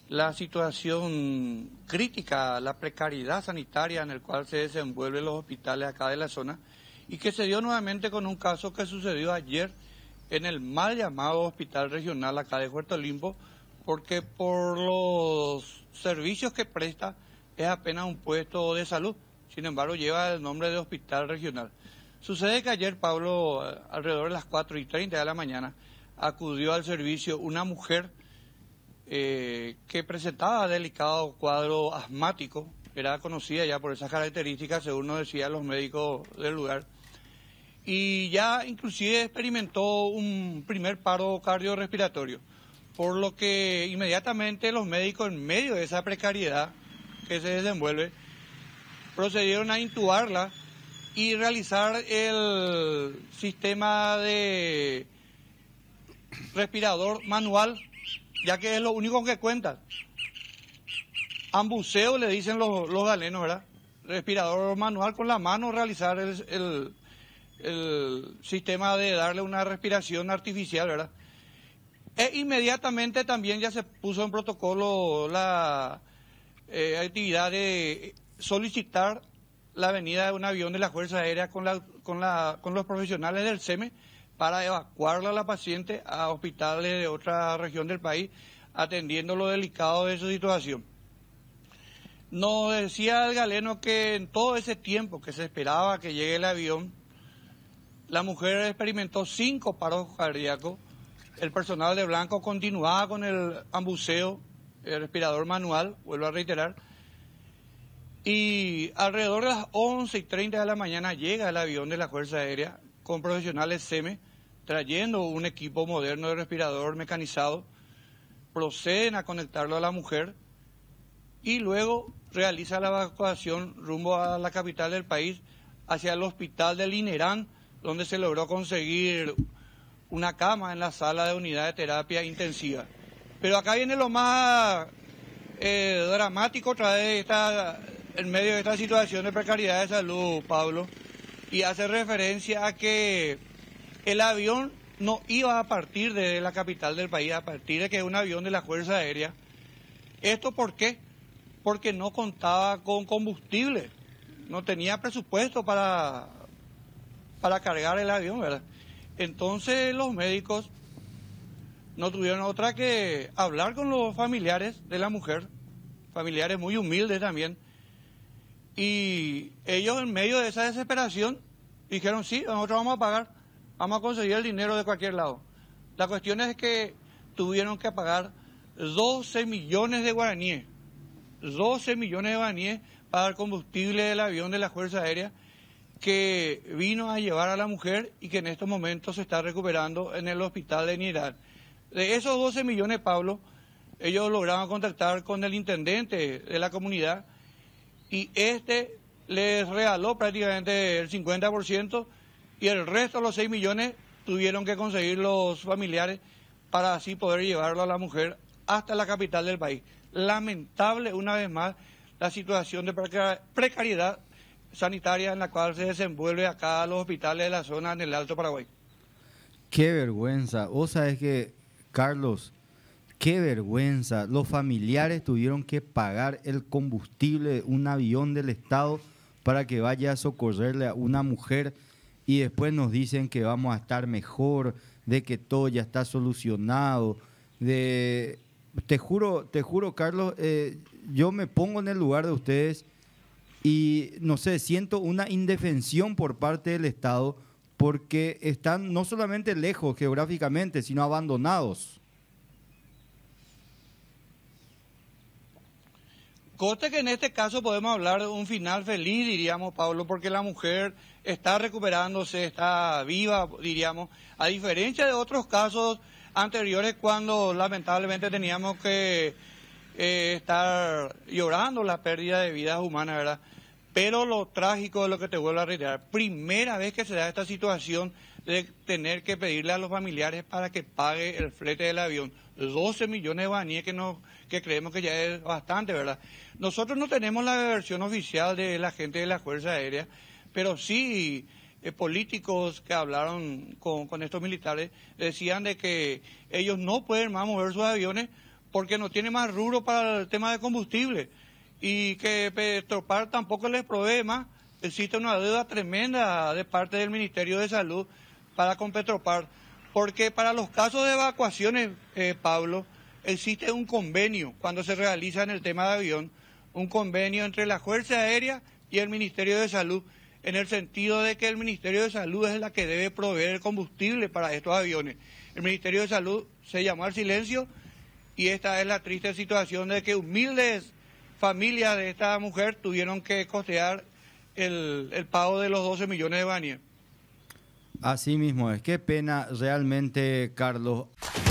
la situación crítica, la precariedad sanitaria en el cual se desenvuelven los hospitales acá de la zona, y que se dio nuevamente con un caso que sucedió ayer en el mal llamado hospital regional acá de Puerto Limpo, porque por los servicios que presta es apenas un puesto de salud, sin embargo lleva el nombre de hospital regional. Sucede que ayer, Pablo, alrededor de las 4:30 de la mañana, acudió al servicio una mujer que presentaba delicado cuadro asmático, era conocida ya por esas características, según nos decían los médicos del lugar, y ya inclusive experimentó un primer paro cardiorrespiratorio, por lo que inmediatamente los médicos, en medio de esa precariedad que se desenvuelve, procedieron a intubarla y realizar el sistema de respirador manual, ya que es lo único que cuenta. Ambuceo le dicen los galenos, ¿verdad? Respirador manual, con la mano realizar el sistema de darle una respiración artificial, ¿verdad? E inmediatamente también ya se puso en protocolo la actividad de solicitar la venida de un avión de la Fuerza Aérea con los profesionales del SEME para evacuarla a la paciente a hospitales de otra región del país, atendiendo lo delicado de su situación. Nos decía el galeno que en todo ese tiempo que se esperaba que llegue el avión, la mujer experimentó 5 paros cardíacos, el personal de blanco continuaba con el ambuceo, el respirador manual, vuelvo a reiterar, y alrededor de las 11:30 de la mañana llega el avión de la Fuerza Aérea con profesionales SEME, trayendo un equipo moderno de respirador mecanizado, proceden a conectarlo a la mujer y luego realiza la evacuación rumbo a la capital del país, hacia el hospital del INERAN, donde se logró conseguir una cama en la sala de unidad de terapia intensiva. Pero acá viene lo más dramático otra vez en medio de esta situación de precariedad de salud, Pablo, y hace referencia a que el avión no iba a partir de la capital del país, a partir de que es un avión de la Fuerza Aérea. ¿Esto por qué? Porque no contaba con combustible, no tenía presupuesto para cargar el avión, ¿verdad? Entonces los médicos no tuvieron otra que hablar con los familiares de la mujer, familiares muy humildes también, y ellos en medio de esa desesperación dijeron: sí, nosotros vamos a pagar, vamos a conseguir el dinero de cualquier lado. La cuestión es que tuvieron que pagar 12 millones de guaraníes, 12 millones de guaraníes para el combustible del avión de la Fuerza Aérea, que vino a llevar a la mujer y que en estos momentos se está recuperando en el hospital de Nirán. De esos 12 millones, Pablo, ellos lograron contactar con el intendente de la comunidad y este les regaló prácticamente el 50%, y el resto, los 6 millones, tuvieron que conseguir los familiares para así poder llevarlo a la mujer hasta la capital del país. Lamentable, una vez más, la situación de precariedad sanitaria en la cual se desenvuelve acá los hospitales de la zona en el Alto Paraguay. Qué vergüenza. Vos sabés que, Carlos, qué vergüenza. Los familiares tuvieron que pagar el combustible de un avión del Estado para que vaya a socorrerle a una mujer, y después nos dicen que vamos a estar mejor, de que todo ya está solucionado. Te juro, Carlos, yo me pongo en el lugar de ustedes y, no sé, siento una indefensión por parte del Estado, porque están no solamente lejos geográficamente, sino abandonados. Conste que en este caso podemos hablar de un final feliz, diríamos, Pablo, porque la mujer está recuperándose, está viva, diríamos, a diferencia de otros casos anteriores cuando lamentablemente teníamos que estar llorando la pérdida de vidas humanas, ¿verdad? Pero lo trágico de lo que te vuelvo a reiterar, primera vez que se da esta situación de tener que pedirle a los familiares para que pague el flete del avión. 12 millones de guaraníes que creemos que ya es bastante, ¿verdad? Nosotros no tenemos la versión oficial de la gente de la Fuerza Aérea, pero sí políticos que hablaron con estos militares decían de que ellos no pueden más mover sus aviones porque no tiene más rubro para el tema de combustible y que Petropar tampoco les provee más. Existe una deuda tremenda de parte del Ministerio de Salud para con Petropar, porque para los casos de evacuaciones, Pablo, existe un convenio cuando se realiza en el tema de avión, un convenio entre la Fuerza Aérea y el Ministerio de Salud, en el sentido de que el Ministerio de Salud es la que debe proveer el combustible para estos aviones. El Ministerio de Salud se llamó al silencio y esta es la triste situación de que humildes familias de esta mujer tuvieron que costear el pago de los 12 millones de guaraníes. Así mismo es. Qué pena realmente, Carlos.